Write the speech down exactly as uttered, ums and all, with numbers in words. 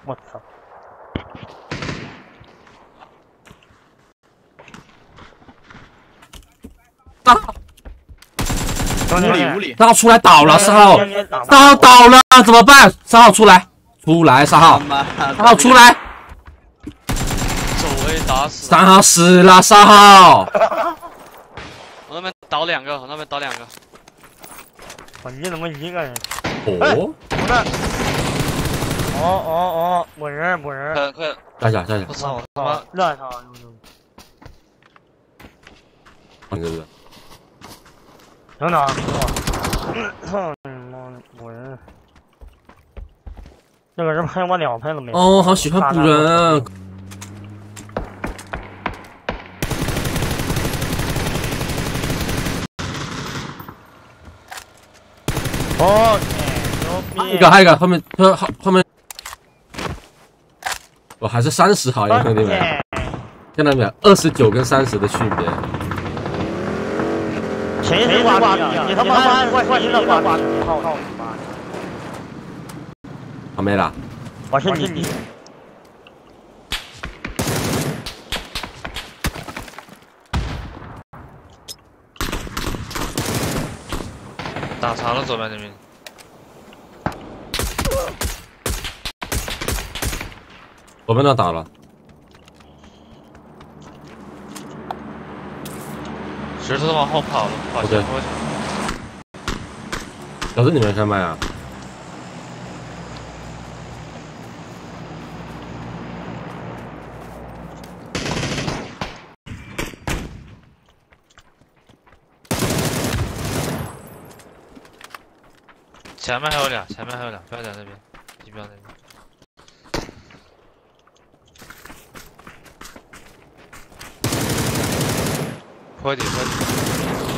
我操！ 啊！ 屋里屋里， 三号出来倒了，三号，三号倒了，怎么办？三号出来，出来，三号，三号出来。 走位打死。 三号死了，三号。 我那边倒两个，我那边倒两个。 我你怎么一个人？ 哦。 不是。哦哦哦，我人我人。 快快， 下下下下。 我操！我他妈乱他！ 你这个。 等等，操你妈！我人。这个人拍我两拍都没。 哦，好喜欢补人啊！ 哦，牛逼！ 一个还有一个后面后后后面，我还是三十好呀，兄弟们，看到没有？二十九跟三十的区别。 谁是瓜逼啊？你他妈换换新的瓜逼！操你妈！ 好没了。 我是你。 打长了，左边那边。 左边那打了。 石头往后跑了，跑前坡去。 小子，你们开麦啊？ 前面还有俩，前面还有俩，不要在那边，你不要在那边。坡底，坡底。